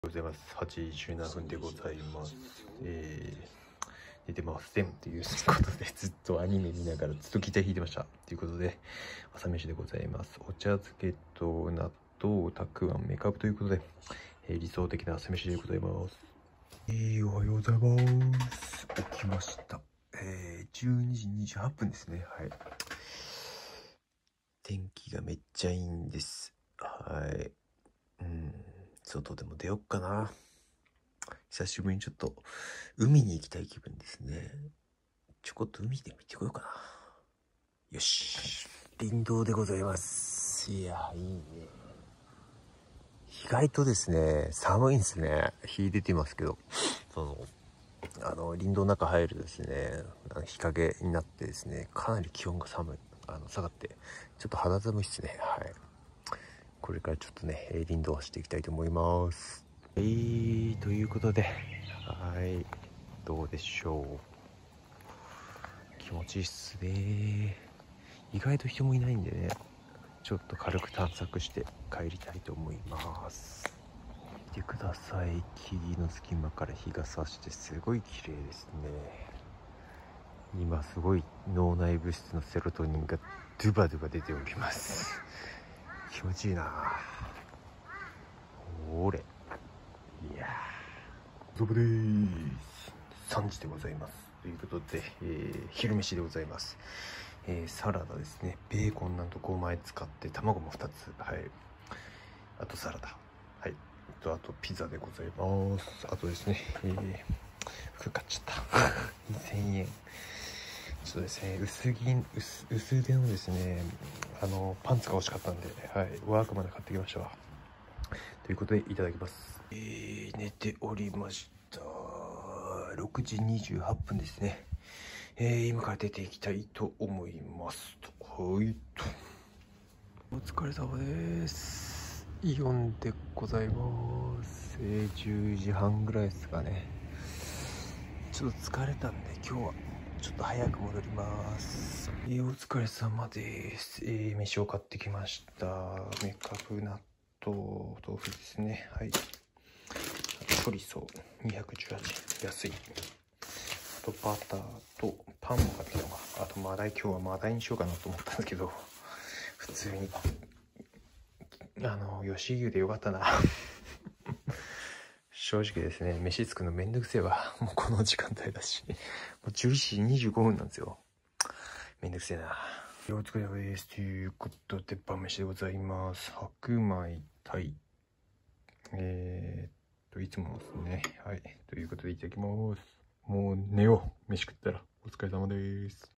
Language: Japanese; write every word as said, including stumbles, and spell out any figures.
ございます。はちじじゅうななふんでございます。えー、寝てませんということで、ずっとアニメ見ながらずっとギター弾いてました。ということで、朝飯でございます。お茶漬けと納豆、たくあん、メカブということで、えー、理想的な朝飯でございます。えー、おはようございます。起きました。えー、じゅうにじにじゅうはっぷんですね。はい。天気がめっちゃいいんです。はい。うん。外でも出よっかな。久しぶりにちょっと海に行きたい気分ですね。ちょこっと海で見てこようかな。よし。林道でございます。いや、いいね。意外とですね、寒いんですね。日出てますけど。その、あの、林道の中入るとですね、日陰になってですね、かなり気温が寒い。あの、下がって、ちょっと肌寒いですね。はい。これからちょっとね、林道を走っていきたいと思います。えー、ということで、はい、どうでしょう。気持ちいいっすね。意外と人もいないんでね、ちょっと軽く探索して帰りたいと思います。見てください。木々の隙間から日が差してすごい綺麗ですね。今すごい脳内物質のセロトニンがドゥバドゥバ出ております。気持ちいいな。おれ。いやー、そこでーす。さんじでございます。ということで、えー、昼飯でございます。えー、サラダですね。ベーコンなんとごまい使って卵もふたつ。はい。あとサラダ。はい。あと、あとピザでございます。あとですね、えー、服買っちゃった。にせんえん。ちょっとですね、薄銀、薄、薄手のですね、あの、パンツが欲しかったんで、はい。ワークまで買ってきましたわ。ということで、いただきます。えー、寝ておりました。ろくじにじゅうはっぷんですね。えー、今から出ていきたいと思いますと。はいと。お疲れ様です。イオンでございます。えー、じゅうじはんぐらいですかね。ちょっと疲れたんで今日はちょっと早く戻ります。えー、お疲れ様です。えー、飯を買ってきました。メカブ納豆、豆腐ですね。はい。チョリソーにひゃくじゅうはちえん。安い。あとバターとパンも買ってきたのか。あとマダイ、今日はマダイにしようかなと思ったんですけど、普通にあの吉牛でよかったな。正直ですね、飯作るのめんどくせえわ。もうこの時間帯だし。もうじゅういちじにじゅうごふんなんですよ。めんどくせえな。お疲れ様です。ということで、晩飯でございます。白米、鯛。えーっと、いつもですね。はい。ということで、いただきます。もう寝よう。飯食ったら。お疲れ様です。